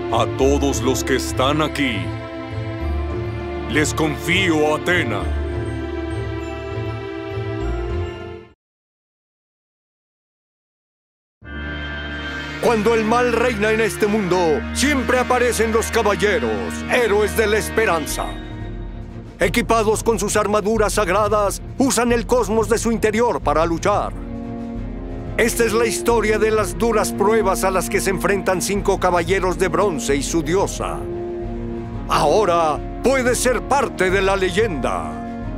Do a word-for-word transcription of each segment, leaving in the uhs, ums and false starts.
A todos los que están aquí, les confío a Athena. Cuando el mal reina en este mundo, siempre aparecen los caballeros, héroes de la esperanza. Equipados con sus armaduras sagradas, usan el cosmos de su interior para luchar. Esta es la historia de las duras pruebas a las que se enfrentan cinco caballeros de bronce y su diosa. Ahora puedes ser parte de la leyenda.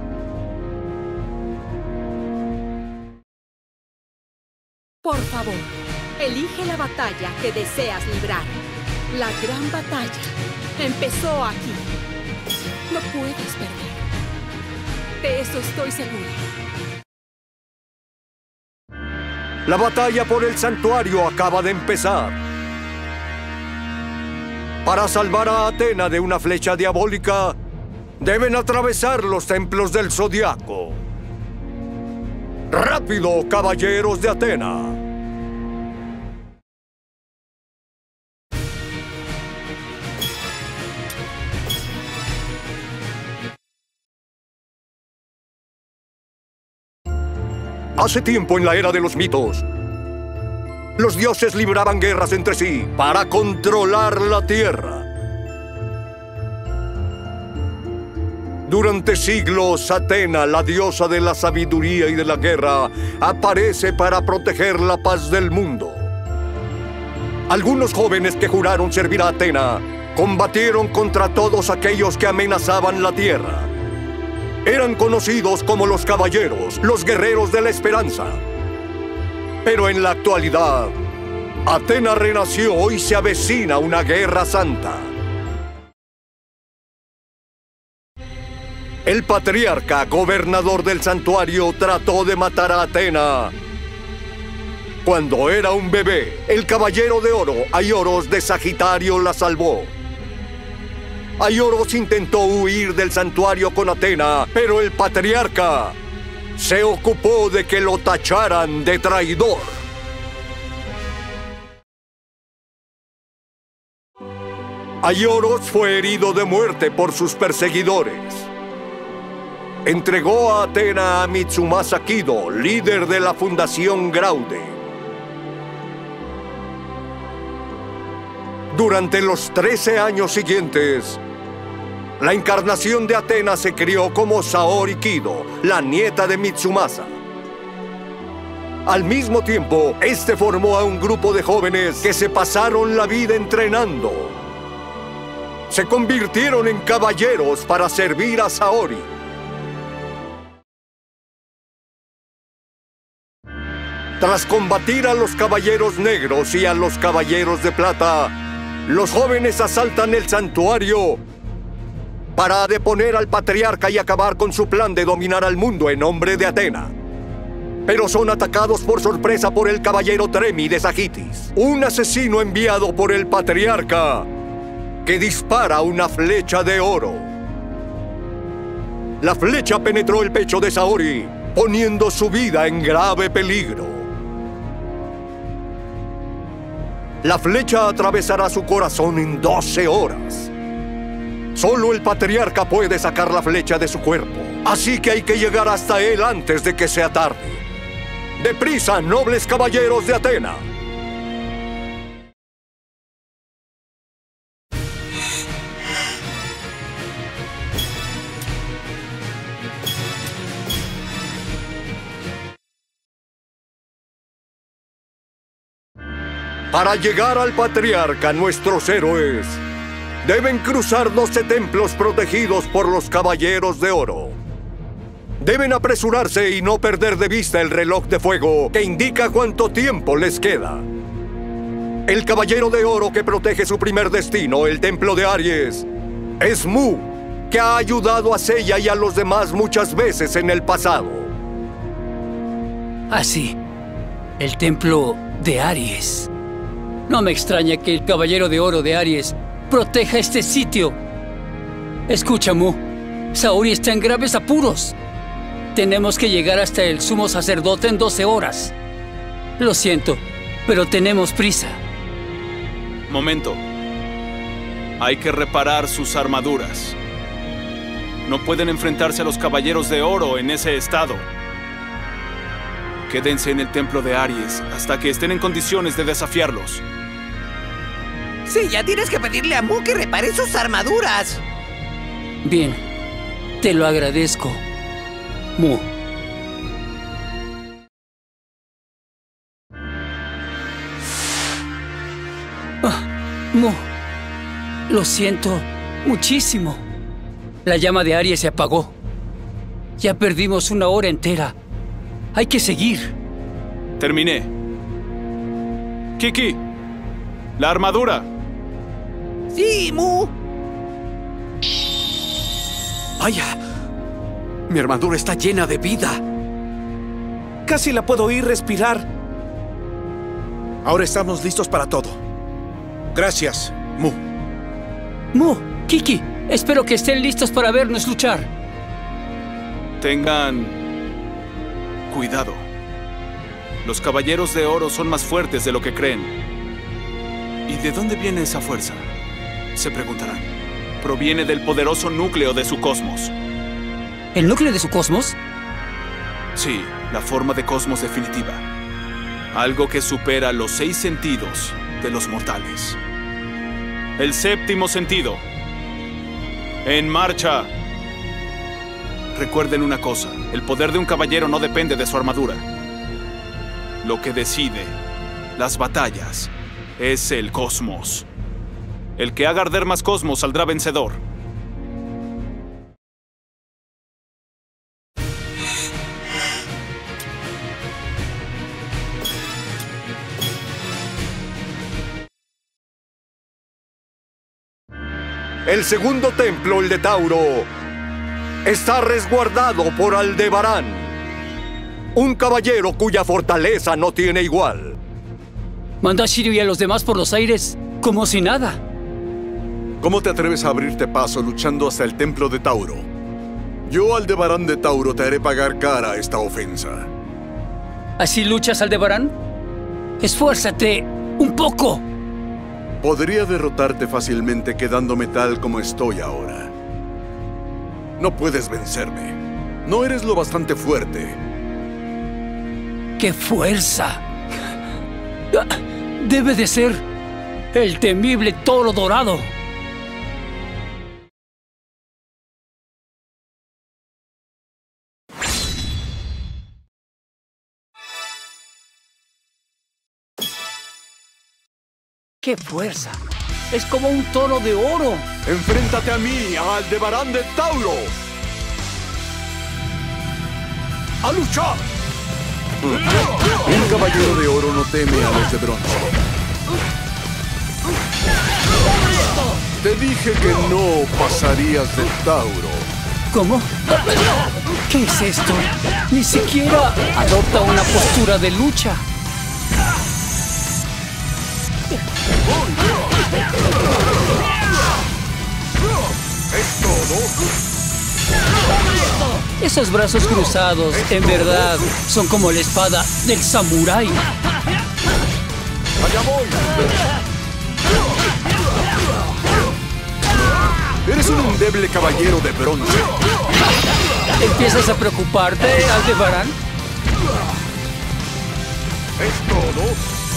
Por favor, elige la batalla que deseas librar. La gran batalla empezó aquí. No puedes perder. De eso estoy segura. La batalla por el santuario acaba de empezar. Para salvar a Athena de una flecha diabólica, deben atravesar los templos del Zodiaco. ¡Rápido, caballeros de Athena! Hace tiempo, en la era de los mitos, los dioses libraban guerras entre sí para controlar la tierra. Durante siglos, Athena, la diosa de la sabiduría y de la guerra, aparece para proteger la paz del mundo. Algunos jóvenes que juraron servir a Athena combatieron contra todos aquellos que amenazaban la tierra. Eran conocidos como los caballeros, los guerreros de la esperanza. Pero en la actualidad, Athena renació y se avecina una guerra santa. El patriarca, gobernador del santuario, trató de matar a Athena. Cuando era un bebé, el caballero de oro, Aioros de Sagitario, la salvó. Aioros intentó huir del santuario con Athena, pero el patriarca se ocupó de que lo tacharan de traidor. Aioros fue herido de muerte por sus perseguidores. Entregó a Athena a Mitsumasa Kido, líder de la Fundación Graude. Durante los trece años siguientes, la encarnación de Athena se crió como Saori Kido, la nieta de Mitsumasa. Al mismo tiempo, este formó a un grupo de jóvenes que se pasaron la vida entrenando. Se convirtieron en caballeros para servir a Saori. Tras combatir a los caballeros negros y a los caballeros de plata, los jóvenes asaltan el santuario para deponer al patriarca y acabar con su plan de dominar al mundo en nombre de Athena. Pero son atacados por sorpresa por el caballero Tremi de Sagitis, un asesino enviado por el patriarca que dispara una flecha de oro. La flecha penetró el pecho de Saori, poniendo su vida en grave peligro. La flecha atravesará su corazón en doce horas. Solo el patriarca puede sacar la flecha de su cuerpo, así que hay que llegar hasta él antes de que sea tarde. ¡Deprisa, nobles caballeros de Athena! Para llegar al patriarca, nuestros héroes deben cruzar doce templos protegidos por los Caballeros de Oro. Deben apresurarse y no perder de vista el reloj de fuego que indica cuánto tiempo les queda. El Caballero de Oro que protege su primer destino, el Templo de Aries, es Mu, que ha ayudado a Seiya y a los demás muchas veces en el pasado. Así, el Templo de Aries. No me extraña que el Caballero de Oro de Aries proteja este sitio. Escucha, Mu. Saori está en graves apuros. Tenemos que llegar hasta el sumo sacerdote en doce horas. Lo siento, pero tenemos prisa. Momento. Hay que reparar sus armaduras. No pueden enfrentarse a los Caballeros de Oro en ese estado. Quédense en el templo de Aries hasta que estén en condiciones de desafiarlos. Sí, ya tienes que pedirle a Mu que repare sus armaduras. Bien, te lo agradezco, Mu. Ah, Mu, lo siento muchísimo. La llama de Aries se apagó. Ya perdimos una hora entera. Hay que seguir. Terminé. Kiki, la armadura. Sí, Mu. Vaya, mi armadura está llena de vida. Casi la puedo oír respirar. Ahora estamos listos para todo. Gracias, Mu. Mu, Kiki, espero que estén listos para vernos luchar. Tengan cuidado. Los Caballeros de Oro son más fuertes de lo que creen. ¿Y de dónde viene esa fuerza? Se preguntarán. Proviene del poderoso núcleo de su cosmos. ¿El núcleo de su cosmos? Sí, la forma de cosmos definitiva. Algo que supera los seis sentidos de los mortales. El séptimo sentido. ¡En marcha! Recuerden una cosa, el poder de un caballero no depende de su armadura. Lo que decide las batallas es el cosmos. El que haga arder más cosmos saldrá vencedor. El segundo templo, el de Tauro, está resguardado por Aldebarán, un caballero cuya fortaleza no tiene igual. Manda a Shiryu y a los demás por los aires como si nada. ¿Cómo te atreves a abrirte paso luchando hasta el templo de Tauro? Yo, Aldebarán de Tauro, te haré pagar cara esta ofensa. ¿Así luchas, Aldebarán? ¡Esfuérzate un poco! Podría derrotarte fácilmente quedándome tal como estoy ahora. No puedes vencerme. No eres lo bastante fuerte. ¡Qué fuerza! Debe de ser el temible toro dorado. ¡Qué fuerza! ¡Es como un toro de oro! ¡Enfréntate a mí, a Aldebarán de Tauro! ¡A luchar! Un caballero de oro no teme a los de bronce. Te dije que no pasarías de Tauro. ¿Cómo? ¿Qué es esto? Ni siquiera adopta una postura de lucha. ¿Es todo? Esos brazos cruzados, en verdad, son como la espada del samurái. ¡Allá voy! Eres un endeble caballero de bronce. ¿Empiezas a preocuparte, Aldebarán? ¿Es todo?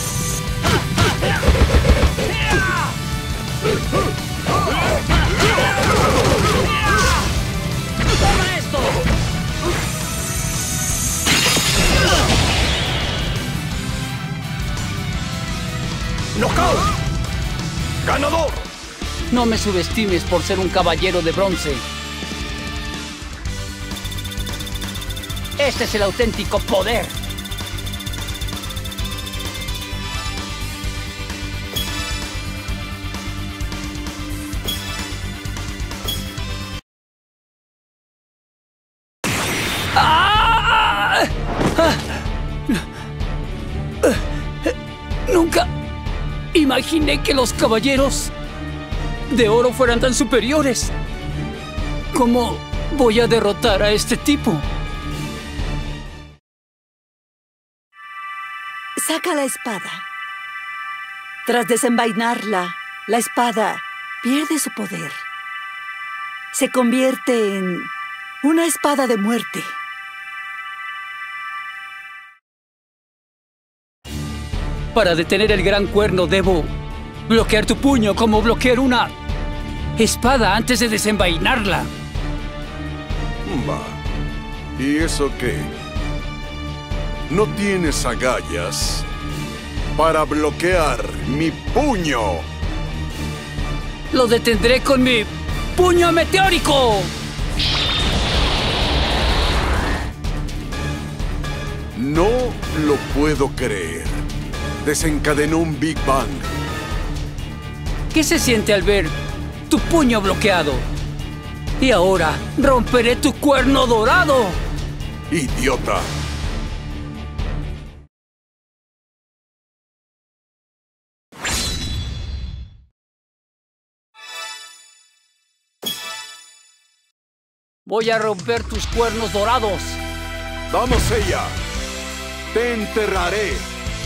¡Toma esto! ¡Knockout! ¡Ganador! No me subestimes por ser un caballero de bronce. Este es el auténtico poder. ¡Ah! ¡Ah! Nunca imaginé que los caballeros de oro fueran tan superiores. ¿Cómo voy a derrotar a este tipo? Saca la espada. Tras desenvainarla, la espada pierde su poder. Se convierte en una espada de muerte. Para detener el gran cuerno debo bloquear tu puño como bloquear una espada antes de desenvainarla. Va. ¿Y eso qué? ¿No tienes agallas para bloquear mi puño? Lo detendré con mi puño meteórico. No lo puedo creer. Desencadenó un Big Bang. ¿Qué se siente al ver tu puño bloqueado? Y ahora romperé tu cuerno dorado. ¡Idiota! Voy a romper tus cuernos dorados. ¡Vamos, ella! ¡Te enterraré!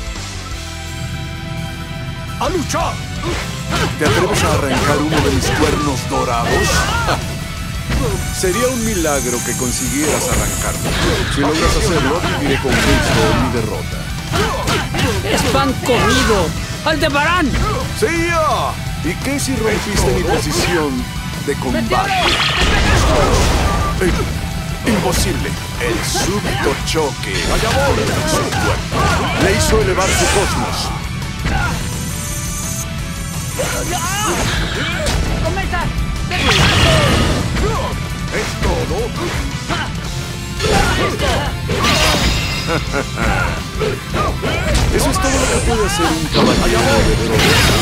¡A luchar! ¿Te atreves a arrancar uno de mis cuernos dorados? Sería un milagro que consiguieras arrancarlo. Si logras hacerlo, viviré con gusto mi derrota. ¡Es pan comido! ¡Aldebarán! ¡Sí! Ya! ¿Y qué si rompiste mi posición de combate? Eh, ¡Imposible! El súbito choque en su cuerpo le hizo elevar su cosmos. ¡Cometa! ¿Es todo? Eso es todo lo que puede hacer un caballero de bronce.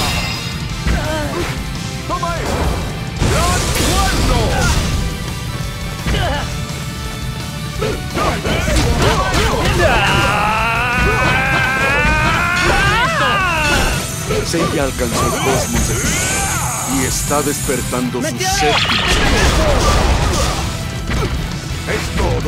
¡Toma eso! ¡Gran cuerno! Seiya alcanzó el cosmos de ti y está despertando su séptimo. ¿Es todo?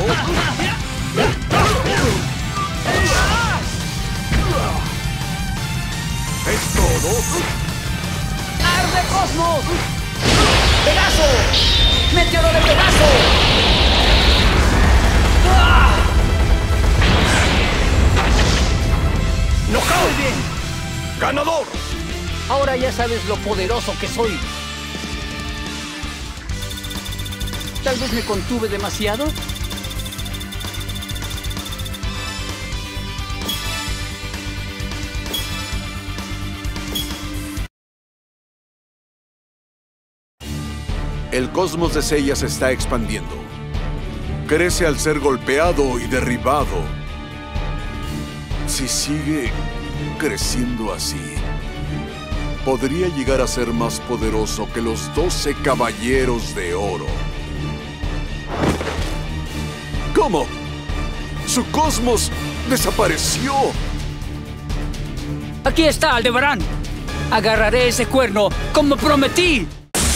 ¿Es todo? ¡Arde Cosmos! ¡Pegaso! ¡Meteoro de Pegaso! ¡Ah! ¡Knockout! ¡Muy bien! ¡Ganador! Ahora ya sabes lo poderoso que soy. Tal vez me contuve demasiado. El cosmos de Seiya se está expandiendo. Crece al ser golpeado y derribado. Si sigue creciendo así, podría llegar a ser más poderoso que los doce caballeros de oro. ¿Cómo? ¡Su cosmos desapareció! Aquí está, Aldebarán. Agarraré ese cuerno como prometí.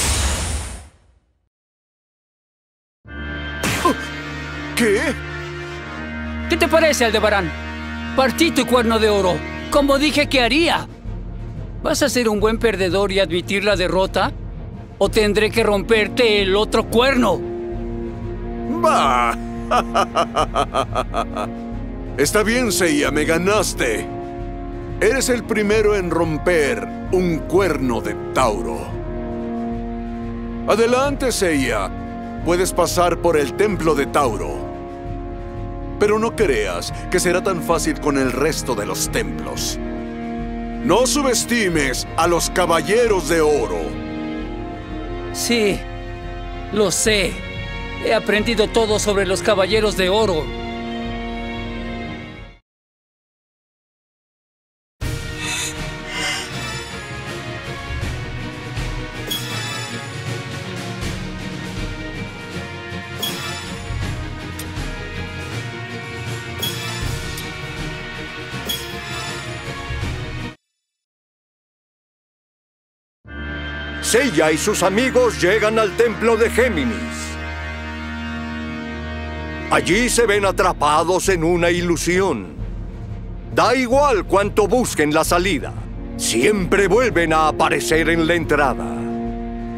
¿Qué? ¿Qué te parece, Aldebarán? Partí tu cuerno de oro, como dije que haría. ¿Vas a ser un buen perdedor y admitir la derrota? ¿O tendré que romperte el otro cuerno? ¡Bah! Está bien, Seiya, me ganaste. Eres el primero en romper un cuerno de Tauro. Adelante, Seiya. Puedes pasar por el templo de Tauro. Pero no creas que será tan fácil con el resto de los templos. No subestimes a los caballeros de oro. Sí, lo sé. He aprendido todo sobre los caballeros de oro. Seiya y sus amigos llegan al templo de Géminis. Allí se ven atrapados en una ilusión. Da igual cuánto busquen la salida, siempre vuelven a aparecer en la entrada.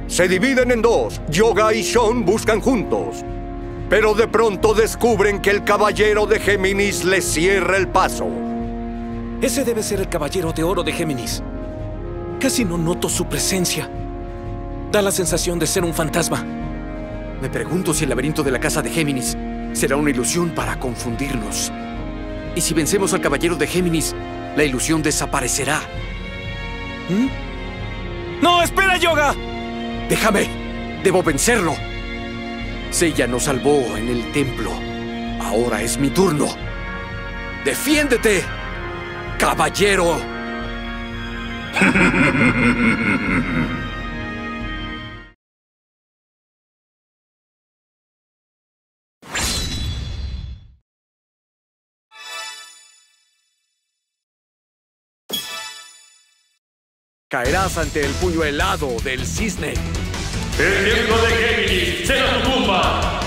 Se dividen en dos. Yoga y Sean buscan juntos. Pero de pronto descubren que el caballero de Géminis les cierra el paso. Ese debe ser el caballero de oro de Géminis. Casi no noto su presencia. Da la sensación de ser un fantasma. Me pregunto si el laberinto de la casa de Géminis será una ilusión para confundirnos. Y si vencemos al caballero de Géminis, la ilusión desaparecerá. ¿Mm? ¡No, espera, Yoga! ¡Déjame! ¡Debo vencerlo! Seiya nos salvó en el templo. Ahora es mi turno. ¡Defiéndete, caballero! Caerás ante el puño helado del cisne. El templo de Géminis será tu tumba.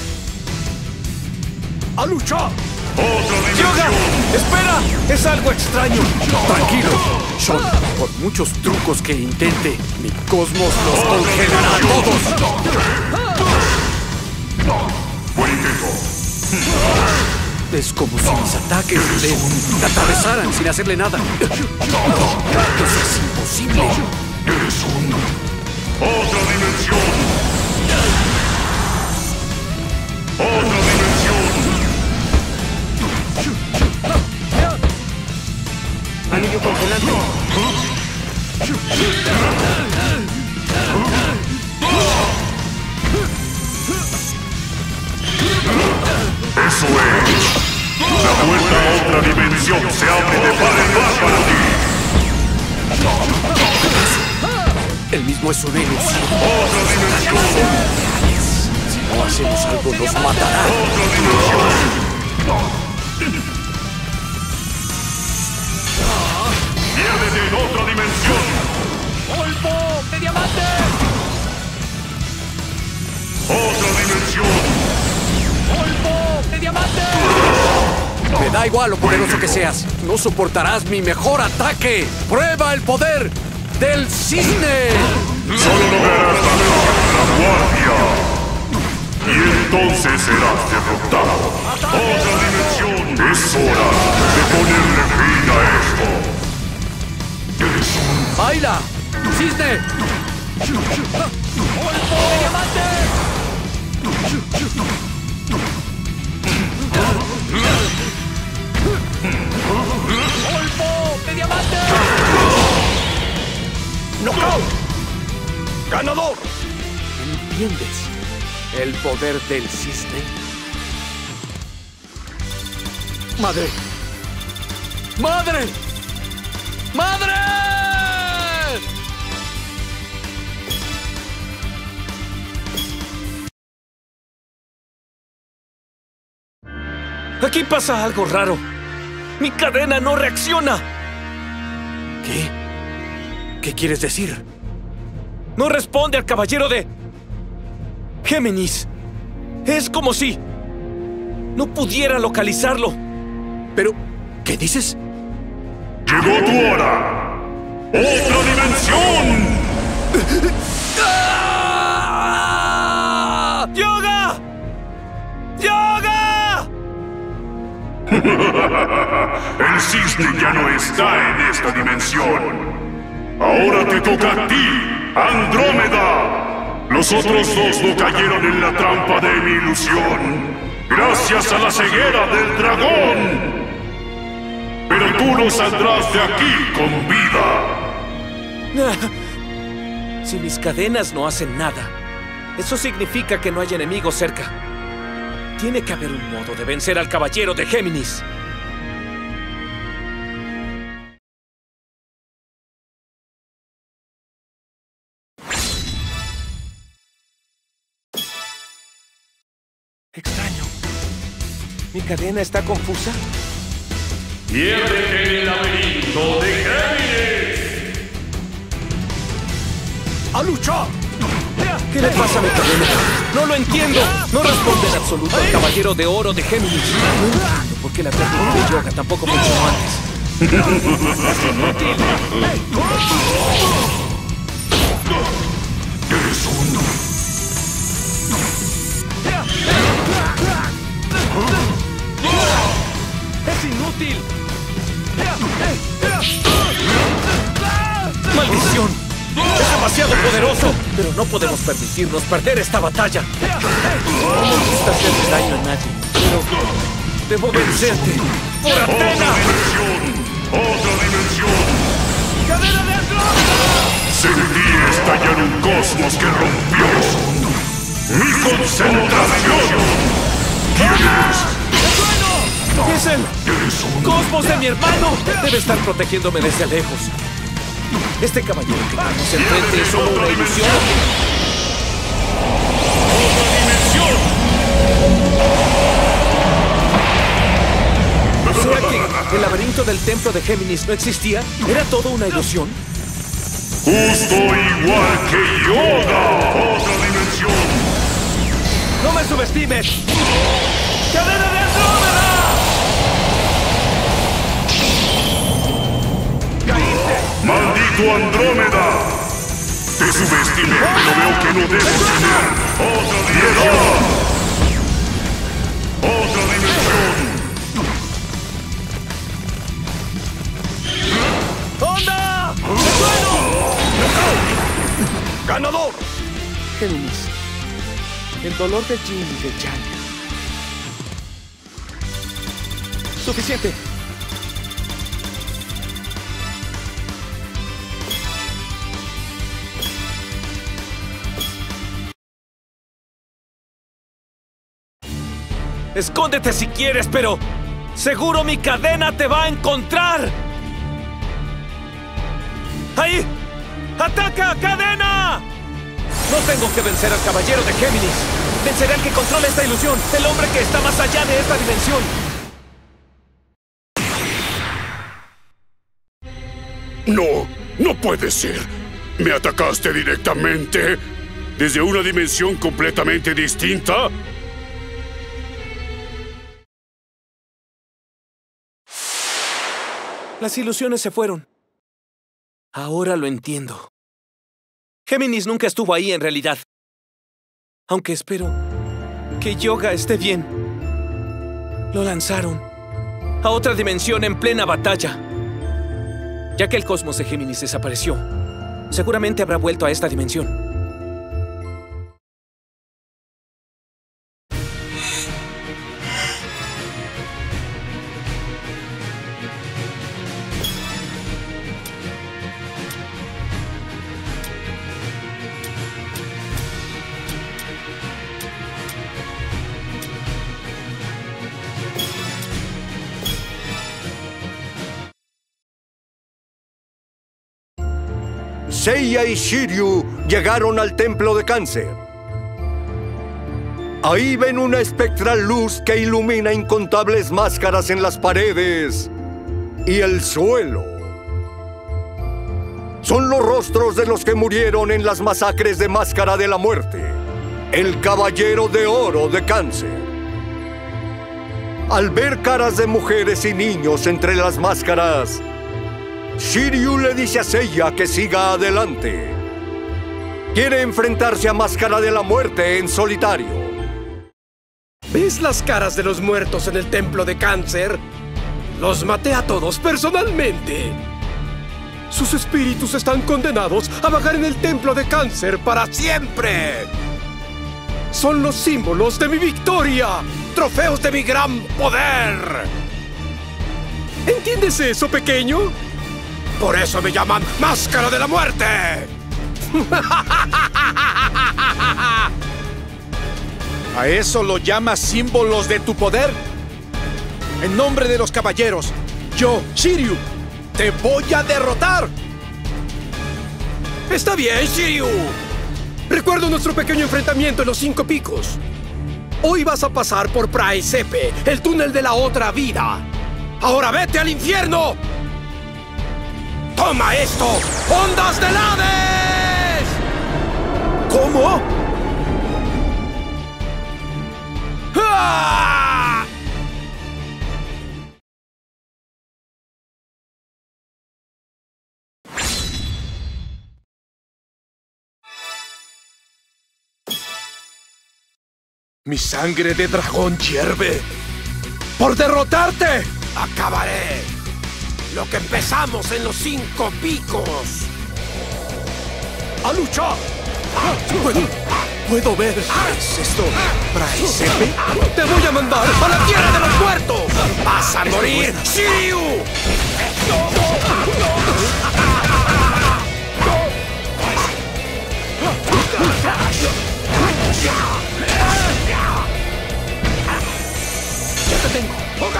¡A luchar! ¡Otra ¡Yoga! dimensión! ¡Espera! ¡Es algo extraño! Tranquilo, Sean. Por muchos trucos que intente, mi cosmos los congelará a todos. Buen intento. Es como si mis ataques le atravesaran sin hacerle nada. Eso es imposible. Eres un... ¡Otra dimensión! ¡Otra dimensión! Anillo congelante. ¡Eso es! ¡La puerta a otra dimensión se abre de par en par para ti! El mismo es una ilusión. ¡Otra dimensión! Si no hacemos algo, nos matará. ¡Otra dimensión! ¡Piérdete en otra dimensión! ¡Polvo de diamante! ¡Otra dimensión! ¡Polvo de diamante! Me da igual lo poderoso que seas. No soportarás mi mejor ataque. ¡Prueba el poder del cisne! Solo lograrás la guardia. Y entonces serás derrotado. ¡Otra dimensión! Es hora de ponerle fin a esto. Eres un... ¡Baila! ¡Cisne! ¡Polvo de diamante! ¡Polvo de diamante! ¡Knockout! ¡Ganador! ¿Entiendes el poder del cisne? ¡Madre! ¡Madre! ¡Madre! Aquí pasa algo raro. Mi cadena no reacciona. ¿Qué? ¿Qué quieres decir? No responde al caballero de Géminis. Es como si no pudiera localizarlo. Pero, ¿qué dices? ¡Llegó tu hora! ¡Otra dimensión! ¡Ah! ¡Yoga! ¡Yoga! El cisne ya no está en esta dimensión. Ahora te toca a ti, Andrómeda. Los otros dos no cayeron en la trampa de mi ilusión, gracias a la ceguera del dragón. Pero tú no saldrás de aquí con vida. Si mis cadenas no hacen nada, eso significa que no hay enemigos cerca. Tiene que haber un modo de vencer al caballero de Géminis. Extraño. ¿Mi cadena está confusa? Piérdete en el laberinto de Géminis. ¡A luchar! ¿Qué le pasa a mi cadena? ¡No lo entiendo! No responde en absoluto al caballero de oro de Géminis. No entiendo por qué la técnica de yoga tampoco funcionó antes. ¡Es inútil! Eres ¡Es inútil! ¡Maldición! ¡Es demasiado poderoso! Pero no podemos permitirnos perder esta batalla. No me gusta hacerle daño a nadie, pero debo vencerte. ¡Por Athena! ¡Otra dimensión! ¡Otra dimensión! ¡Cadena de Andrómeda! Sentí estallar un cosmos que rompió mi concentración. ¿Quién eres? ¡Es el cosmos de mi hermano! Debe estar protegiéndome desde lejos. Este caballero que tenemos enfrente es solo una ilusión. ¡Otra dimensión! O sea que el laberinto del templo de Géminis no existía. ¿Era todo una ilusión? Justo igual que Yoda. ¡Otra dimensión! ¡No me subestimes! ¡Cadena de Andrómeda! ¡Maldito Andrómeda! Te subestimé, pero veo que no debes tener. ¡Otra dimensión! ¡Otra dimensión! ¡Onda! ¡Bueno! ¡Ganador! Géminis. El dolor de Jin y de Yang. Suficiente. Escóndete si quieres, pero seguro mi cadena te va a encontrar. ¡Ahí! ¡Ataca, cadena! No tengo que vencer al caballero de Géminis. Venceré al que controla esta ilusión, el hombre que está más allá de esta dimensión. No, no puede ser. ¿Me atacaste directamente? ¿Desde una dimensión completamente distinta? Las ilusiones se fueron. Ahora lo entiendo. Géminis nunca estuvo ahí en realidad. Aunque espero que Yoga esté bien. Lo lanzaron a otra dimensión en plena batalla. Ya que el cosmos de Géminis desapareció, seguramente habrá vuelto a esta dimensión. Seiya y Shiryu llegaron al templo de Cáncer. Ahí ven una espectral luz que ilumina incontables máscaras en las paredes y el suelo. Son los rostros de los que murieron en las masacres de Máscara de la Muerte, el Caballero de Oro de Cáncer. Al ver caras de mujeres y niños entre las máscaras, Shiryu le dice a Seiya que siga adelante. Quiere enfrentarse a Máscara de la Muerte en solitario. ¿Ves las caras de los muertos en el templo de Cáncer? Los maté a todos personalmente. Sus espíritus están condenados a vagar en el templo de Cáncer para siempre. Son los símbolos de mi victoria, trofeos de mi gran poder. ¿Entiendes eso, pequeño? Por eso me llaman Máscara de la Muerte. ¿A eso lo llamas símbolos de tu poder? En nombre de los caballeros, yo, Shiryu, te voy a derrotar. Está bien, Shiryu. Recuerdo nuestro pequeño enfrentamiento en los Cinco Picos. Hoy vas a pasar por Praesepe, el túnel de la otra vida. ¡Ahora vete al infierno! ¡Toma esto! ¡Ondas del Hades! ¿Cómo? ¡Ah! Mi sangre de dragón hierve. ¡Por derrotarte! ¡Acabaré lo que empezamos en los cinco picos! ¡A luchar! ¿Puedo, puedo ver? ¿Es esto Praesepe? ¡Te voy a mandar a la tierra de los muertos! ¡Vas a morir, Shiryu! ¡Ya te tengo!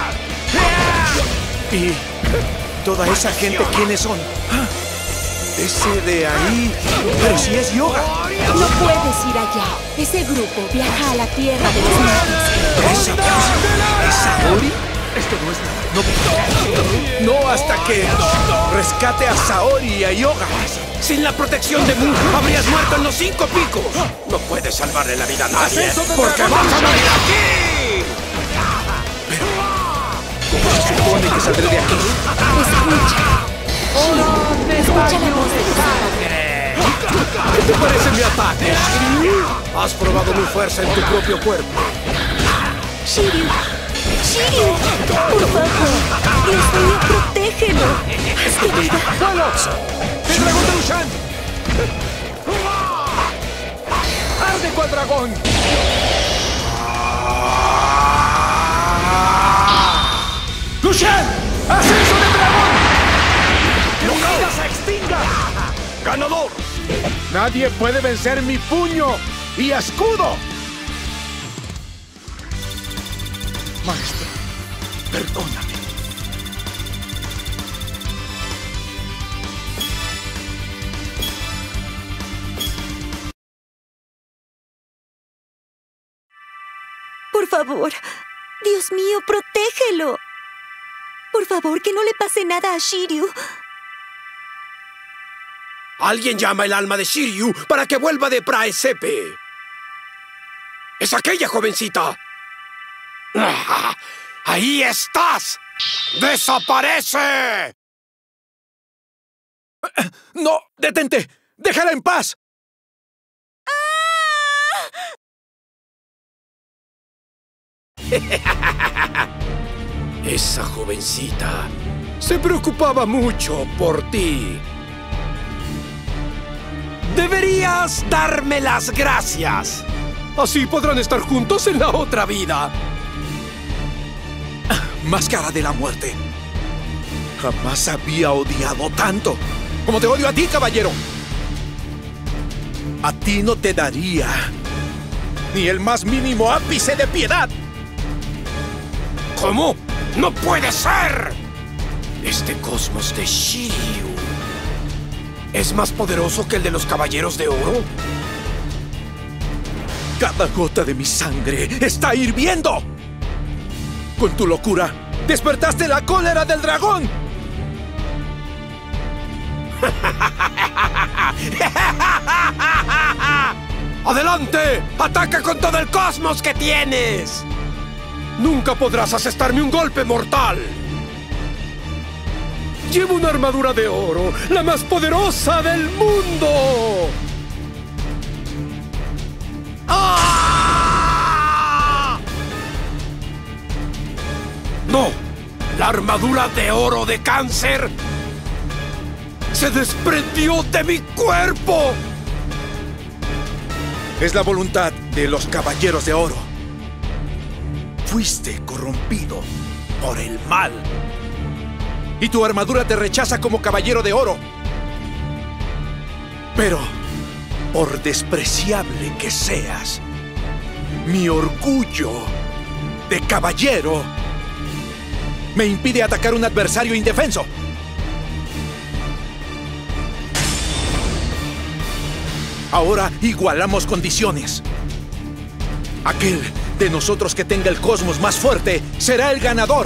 ¿Y toda esa gente quiénes son? Ese de ahí... ¡Pero si es Yoga! No puedes ir allá. Ese grupo viaja a la tierra de los muertos. ¿Esa? ¿Es Saori? Esto no es nada. No, no hasta que rescate a Saori y a Yoga. Sin la protección de Mu, habrías muerto en los cinco picos. No puedes salvarle la vida a nadie, porque vas a morir aquí. Pero, ¿cómo se supone que saldré de aquí? Escucha. Shiryu, escucha la voz de tu padre. ¿Qué te parece mi ataque, Shiryu? Has probado mi fuerza en tu propio cuerpo. Shiryu, Shiryu, por favor, Dios mío, protégelo. Haz que viva. ¡Vuelos! ¡El dragón de Lushan! ¡Arde cual dragón! ¡Lushan! ¡Ascenso de dragón! ¡Que mi vida se extinga! ¡Ganador! Nadie puede vencer mi puño y escudo. Maestro, perdóname. Por favor, Dios mío, protégelo. Por favor, que no le pase nada a Shiryu. Alguien llama el alma de Shiryu para que vuelva de Praesepe. ¡Es aquella jovencita! ¡Ah! ¡Ahí estás! ¡Desaparece! ¡No! ¡Detente! ¡Déjala en paz! Esa jovencita se preocupaba mucho por ti. Deberías darme las gracias. Así podrán estar juntos en la otra vida. Máscara de la muerte. Jamás había odiado tanto como te odio a ti, caballero. A ti no te daría ni el más mínimo ápice de piedad. ¿Cómo? ¡No puede ser! Este cosmos de Shiryu ¿es más poderoso que el de los Caballeros de Oro? Cada gota de mi sangre está hirviendo. Con tu locura, despertaste la cólera del dragón. ¡Adelante! ¡Ataca con todo el cosmos que tienes! Nunca podrás asestarme un golpe mortal. Llevo una armadura de oro, la más poderosa del mundo. ¡Ah! ¡No! La armadura de oro de Cáncer se desprendió de mi cuerpo. Es la voluntad de los Caballeros de Oro. Fuiste corrompido por el mal. Y tu armadura te rechaza como Caballero de Oro. Pero, por despreciable que seas, mi orgullo de caballero me impide atacar a un adversario indefenso. Ahora igualamos condiciones. Aquel de nosotros que tenga el cosmos más fuerte será el ganador.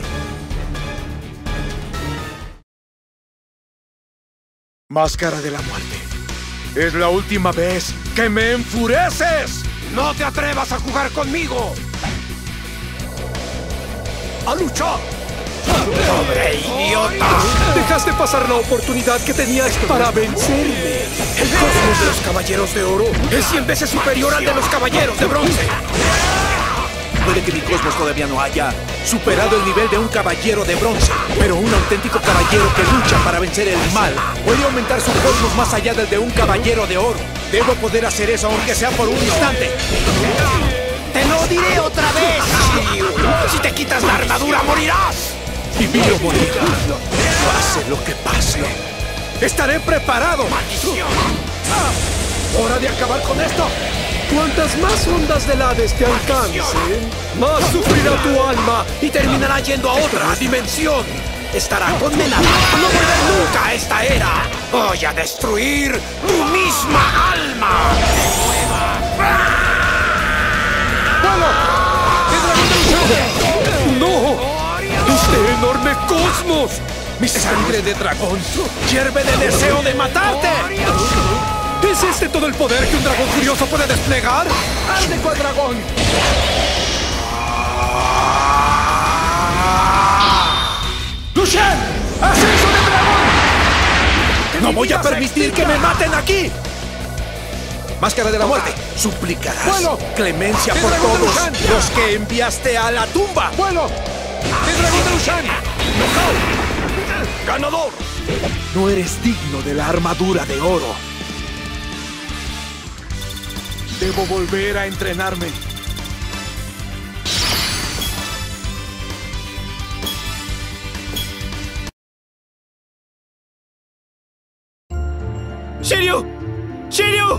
Máscara de la muerte. Es la última vez que me enfureces. ¡No te atrevas a jugar conmigo! ¡A luchar! ¡Pobre idiota! Dejaste pasar la oportunidad que tenías para vencerme. El cosmos de los Caballeros de Oro es cien veces superior al de los Caballeros de Bronce. Puede que mi cosmos todavía no haya superado el nivel de un caballero de bronce, pero un auténtico caballero que lucha para vencer el mal puede aumentar su cosmos más allá del de un caballero de oro. Debo poder hacer eso aunque sea por un instante. ¡Te lo diré otra vez, Shiryu! ¡Si te quitas la armadura, morirás! Y Viro morirá. Pase lo que pase. ¡Estaré preparado! ¡Maldición! Ah, ¡hora de acabar con esto! Cuantas más ondas del Hades te alcancen, más sufrirá tu alma y terminará yendo a otra dimensión. Estará condenada a no volver nunca a esta era. Voy a destruir tu misma alma. ¡No! ¡Este enorme cosmos! ¡Mi sangre de dragón hierve de deseo de matarte! ¿Es este todo el poder que un dragón furioso puede desplegar? ¡Ande cual dragón! ¡Lucian! ¡Ascenso de dragón! ¡No voy a permitir que me maten aquí! Máscara de la muerte, suplicarás ¡Vuelo! clemencia por todos los que enviaste a la tumba. ¡Vuelo! ¡El dragón de Lushan! ¡Ganador! No eres digno de la armadura de oro. Debo volver a entrenarme. ¡Shiryu! ¡Shiryu!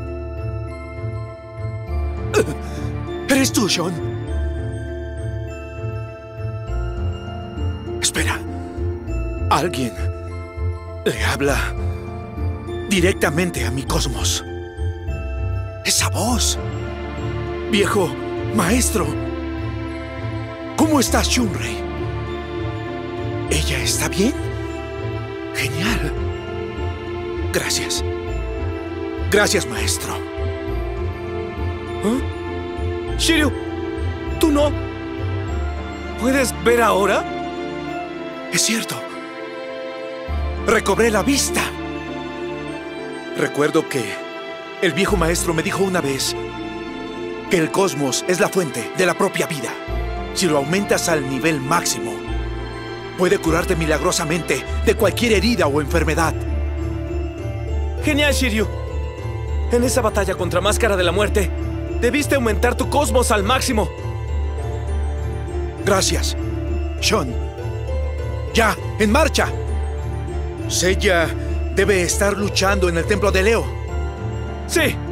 ¿Eres tú, Sean? Espera. Alguien le habla directamente a mi cosmos. ¡Esa voz! Viejo maestro. ¿Cómo estás, Shunrei? ¿Ella está bien? Genial. Gracias. Gracias, maestro. ¿Ah? Shiryu, ¿tú no puedes ver ahora? Es cierto. Recobré la vista. Recuerdo que el viejo maestro me dijo una vez que el cosmos es la fuente de la propia vida. Si lo aumentas al nivel máximo, puede curarte milagrosamente de cualquier herida o enfermedad. Genial, Shiryu. En esa batalla contra Máscara de la Muerte, debiste aumentar tu cosmos al máximo. Gracias, Sean. ¡Ya! ¡En marcha! Seiya debe estar luchando en el templo de Leo. Sí.